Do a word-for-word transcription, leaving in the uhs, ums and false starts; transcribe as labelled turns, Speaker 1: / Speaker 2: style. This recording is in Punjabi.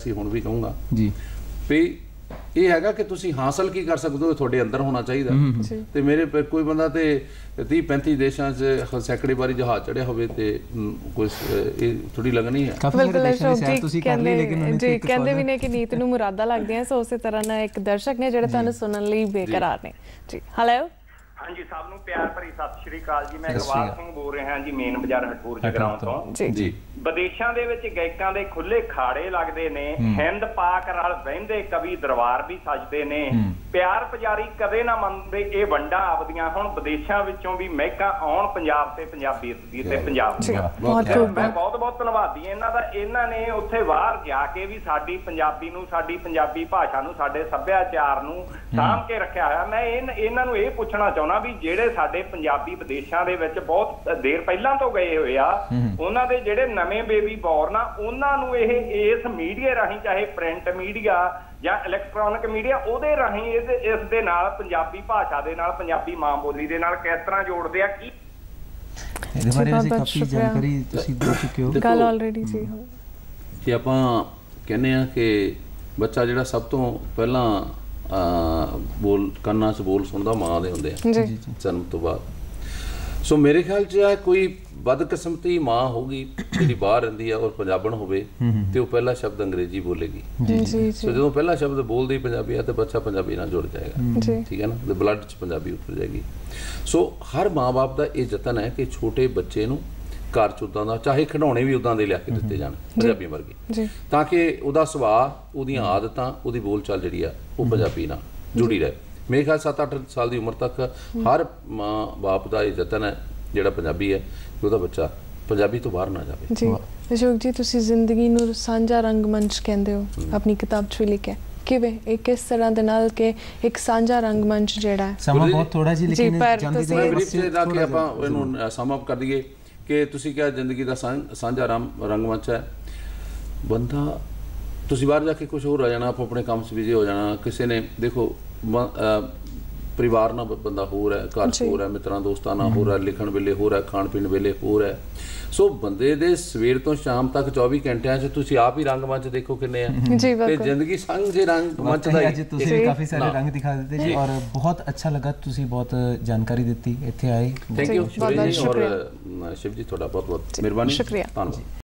Speaker 1: ਅਸੀਂ ਹੁਣ ਵੀ ਕਹੂੰਗਾ
Speaker 2: ਜੀ
Speaker 1: ਵੀ ਇਹ ਹੈਗਾ ਕਿ ਤੁਸੀਂ ਹਾਸਲ ਕੀ ਕਰ ਸਕਦੇ ਹੋ ਤੁਹਾਡੇ ਅੰਦਰ ਹੋਣਾ ਚਾਹੀਦਾ। ਤੇ ਮੇਰੇ ਕੋਈ ਬੰਦਾ ਤੇ ਤੀਹ ਪੈਂਤੀ ਦੇਸ਼ਾਂ 'ਚ ਸੈਂਕੜੇ ਵਾਰੀ ਜਹਾਜ਼ ਚੜਿਆ ਹੋਵੇ ਤੇ ਕੋਈ ਇਹ ਥੋੜੀ ਲੱਗਣੀ ਹੈ।
Speaker 3: ਬਿਲਕੁਲ ਅਸ਼ੋਕ ਜੀ ਕਹਿੰਦੇ ਜੀ ਕਹਿੰਦੇ ਵੀ ਨੇ ਕਿ ਨੀਤ ਨੂੰ ਮੁਰਾਦਾ ਲੱਗਦੀਆਂ ਸੋ ਉਸੇ ਤਰ੍ਹਾਂ ਨਾਲ ਇੱਕ ਦਰਸ਼ਕ ਨੇ ਜਿਹੜੇ ਤੁਹਾਨੂੰ ਸੁਣਨ ਲਈ ਬੇਕਰਾਰ ਨੇ ਜੀ। ਹੈਲੋ
Speaker 4: ਹਾਂਜੀ ਸਭ ਨੂੰ ਪਿਆਰ ਭਰੀ ਸਤਿ ਸ਼੍ਰੀ ਅਕਾਲ ਜੀ। ਮੈਂ ਇਕਬਾਲ ਸਿੰਘ ਬੋਲ ਰਿਹਾ ਜੀ ਮੇਨ ਬਾਜ਼ਾਰ ਹਟਪੂਰ ਜਗਰਾਉਂ ਤੋਂ ਜੀ। ਵਿਦੇਸ਼ਾਂ ਦੇ ਵਿੱਚ ਗਾਇਕਾਂ ਦੇ ਖੁੱਲੇ ਖਾੜੇ ਲੱਗਦੇ ਨੇ, ਹਿੰਦ ਪਾਕ ਨਾਲ ਬਹਿੰਦੇ ਕਵੀ ਦਰਬਾਰ ਵੀ ਸਜਦੇ ਨੇ, ਪਿਆਰ ਪੁਜਾਰੀ ਕਦੇ ਨਾ ਮੰਨਦੇ ਇਹ ਵੰਡਾਂ ਆਪਦੀਆਂ ਹੁਣ ਵਿਦੇਸ਼ਾਂ ਵਿੱਚੋਂ ਵੀ ਮਹਿਕਾਂ ਆਉਣ ਪੰਜਾਬ ਤੇ ਪੰਜਾਬੀਅਤ ਦੀ ਤੇ ਪੰਜਾਬ ਦੀ। ਮੈਂ ਬਹੁਤ ਬਹੁਤ ਧੰਨਵਾਦੀ ਇਹਨਾਂ ਦਾ, ਇਹਨਾਂ ਨੇ ਉੱਥੇ ਬਾਹਰ ਜਾ ਕੇ ਵੀ ਸਾਡੀ ਪੰਜਾਬੀ ਨੂੰ, ਸਾਡੀ ਪੰਜਾਬੀ ਭਾਸ਼ਾ ਨੂੰ, ਸਾਡੇ ਸੱਭਿਆਚਾਰ ਨੂੰ ਸਾਂਭ ਕੇ ਰੱਖਿਆ ਹੋਇਆ। ਮੈਂ ਇਹਨਾਂ ਨੂੰ ਇਹ ਪੁੱਛਣਾ ਚਾਹੁੰਦਾ ਵੀ ਜਿਹੜੇ ਸਾਡੇ ਪੰਜਾਬੀ ਵਿਦੇਸ਼ਾਂ ਦੇ ਵਿੱਚ ਬਹੁਤ ਦੇਰ ਪਹਿਲਾਂ ਤੋਂ ਗਏ ਹੋਏ ਆ, ਉਹਨਾਂ ਦੇ ਜਿਹੜੇ ਨਵੇਂ ਬੇਬੀ ਬੋਰਨ ਆ ਉਹਨਾਂ ਨੂੰ ਇਹ ਇਸ ਮੀਡੀਆ ਰਾਹੀਂ ਚਾਹੇ ਪ੍ਰਿੰਟ ਮੀਡੀਆ ਜਾਂ ਇਲੈਕਟ੍ਰੋਨਿਕ ਮੀਡੀਆ ਉਹਦੇ ਰਾਹੀਂ ਇਸ ਇਸ ਦੇ ਨਾਲ ਪੰਜਾਬੀ ਭਾਸ਼ਾ ਦੇ ਨਾਲ ਪੰਜਾਬੀ ਮਾਂ ਬੋਲੀ ਦੇ ਨਾਲ ਕਿਸ ਤਰ੍ਹਾਂ ਜੋੜਦੇ ਆ ਕੀ
Speaker 2: ਇਹਦੇ ਬਾਰੇ ਅਸੀਂ ਕਾਫੀ ਜਾਣਕਾਰੀ ਤੁਸੀਂ ਦੇ ਚੁੱਕੇ ਹੋ
Speaker 3: ਗੱਲ ਆਲਰੇਡੀ ਜੀ।
Speaker 1: ਕਿ ਆਪਾਂ ਕਹਿੰਦੇ ਆ ਕਿ ਬੱਚਾ ਜਿਹੜਾ ਸਭ ਤੋਂ ਪਹਿਲਾਂ ਬੋਲ ਕੰਨਾਂ 'ਚ ਬੋਲ ਸੁਣਦਾ ਮਾਂ ਦੇ ਹੁੰਦੇ ਆ ਜਨਮ ਤੋਂ ਬਾਅਦ। ਸੋ ਮੇਰੇ ਖਿਆਲ 'ਚ ਕੋਈ ਬਦਕਿਸਮਤੀ ਮਾਂ ਹੋਊਗੀ ਜਿਹੜੀ ਬਾਹਰ ਰਹਿੰਦੀ ਆ ਔਰ ਪੰਜਾਬਣ ਹੋਵੇ ਤੇ ਉਹ ਪਹਿਲਾ ਸ਼ਬਦ ਅੰਗਰੇਜ਼ੀ ਬੋਲੇਗੀ। ਸੋ ਜਦੋਂ ਪਹਿਲਾ ਸ਼ਬਦ ਬੋਲਦੀ ਪੰਜਾਬੀ ਆ ਤੇ ਬੱਚਾ ਪੰਜਾਬੀ ਨਾਲ ਜੁੜ ਜਾਏਗਾ, ਠੀਕ ਹੈ ਨਾ, ਤੇ ਬਲੱਡ 'ਚ ਪੰਜਾਬੀ ਉੱਤਰ ਜਾਏਗੀ। ਸੋ ਹਰ ਮਾਂ-ਬਾਪ ਦਾ ਇਹ ਯਤਨ ਹੈ ਕਿ ਛੋਟੇ ਬੱਚੇ ਨੂੰ ਘਰ 'ਚ ਉੱਦਾਂ ਦਾ ਚਾਹੇ ਖਿਡੌਣੇ ਵੀ ਉੱਦਾਂ ਦੇ ਲਿਆ ਕੇ ਦਿੱਤੇ ਜਾਣ ਪੰਜਾਬੀ ਵਰਗੇ, ਤਾਂ ਕਿ ਉਹਦਾ ਸੁਭਾਅ, ਉਹਦੀਆਂ ਆਦਤਾਂ, ਉਹਦੀ ਬੋਲ ਚਾਲ ਜਿਹੜੀ ਆ ਉਹ ਪੰਜਾਬੀ ਨਾਲ ਜੁੜੀ ਰਹੇ। ਮੇਰੇ ਖਿਆਲ ਸੱਤ ਅੱਠ ਸਾਲ ਦੀ ਉਮਰ ਤੱਕ ਹਰ ਮਾਂ ਬਾਪ ਦਾ ਇਹ ਯਤਨ ਹੈ ਜਿਹੜਾ ਪੰਜਾਬੀ ਹੈ ਕਿ ਉਹਦਾ ਬੱਚਾ ਪੰਜਾਬੀ ਤੋਂ ਬਾਹਰ ਨਾ ਜਾਵੇ।
Speaker 3: ਜੀ ਅਸ਼ੋਕ ਜੀ, ਤੁਸੀਂ ਜ਼ਿੰਦਗੀ ਨੂੰ ਸਾਂਝਾ ਰੰਗਮੰਚ ਕਹਿੰਦੇ ਹੋ, ਆਪਣੀ ਕਿਤਾਬ 'ਚ ਵੀ ਲਿਖਿਆ, ਕਿਵੇਂ ਇਹ ਕਿਸ ਤਰ੍ਹਾਂ ਦੇ ਨਾਲ ਕਿ ਇੱਕ ਸਾਂਝਾ ਰੰਗਮੰਚ ਜਿਹੜਾ
Speaker 2: ਸਮਾਂ ਬਹੁਤ ਥੋੜਾ ਜਿਹਾ ਲੇਕਿਨ ਜਾਂਦੀ
Speaker 1: ਜਾਂਦੀ ਦਾ ਕਿ ਆਪਾਂ ਇਹਨੂੰ ਸਮ ਅਪ ਕਰ ਦਈਏ ਕਿ ਤੁਸੀਂ ਕਿਹਾ ਜ਼ਿੰਦਗੀ ਦਾ ਸਾਂਝਾ ਰੰਗਮੰਚ ਹੈ। ਬੰਦਾ ਤੁਸੀਂ ਬਾਹਰ ਜਾ ਕੇ ਕੁਛ ਹੋਰ ਆ ਜਾਣਾ, ਆਪੋ ਆਪਣੇ ਕੰਮ 'ਚ ਬਿਜ਼ੀ ਹੋ ਜਾਣਾ। ਕਿਸੇ ਨੇ ਦੇਖੋ ਪਰਿਵਾਰ ਨਾਲ ਬੰਦਾ ਹੋਰ ਹੈ, ਘਰ ਹੋਰ ਹੈ, ਮਿੱਤਰਾਂ ਦੋਸਤਾਂ ਨਾਲ ਹੋਰ ਹੈ, ਲਿਖਣ ਵੇਲੇ ਹੋਰ ਹੈ, ਖਾਣ ਪੀਣ ਵੇਲੇ ਹੋਰ ਹੈ। ਸੋ ਬੰਦੇ ਦੇ ਸਵੇਰ ਤੋਂ ਸ਼ਾਮ ਤੱਕ ਚੌਵੀ ਘੰਟਿਆਂ 'ਚ ਤੁਸੀਂ ਆਪ ਹੀ ਰੰਗਮੰਚ ਦੇਖੋ ਕਿੰਨੇ ਆ ਤੇ ਜ਼ਿੰਦਗੀ ਸਾਂਝੇ ਰੰਗਮੰਚ ਦਾ
Speaker 2: ਅੱਜ ਤੁਸੀਂ ਕਾਫੀ ਸਾਰੇ ਰੰਗ ਦਿਖਾ ਦਿੱਤੇ ਜੀ ਔਰ ਬਹੁਤ ਅੱਛਾ ਲੱਗਾ, ਤੁਸੀਂ ਬਹੁਤ ਜਾਣਕਾਰੀ ਦਿੱਤੀ, ਇੱਥੇ ਆਏ।
Speaker 1: ਥੈਂਕ ਯੂ ਔਰ ਸ਼ਿਵ ਜੀ, ਤੁਹਾਡਾ ਬਹੁਤ ਬਹੁਤ ਮਿਹਰਬਾਨੀ, ਧੰਨਵਾਦ।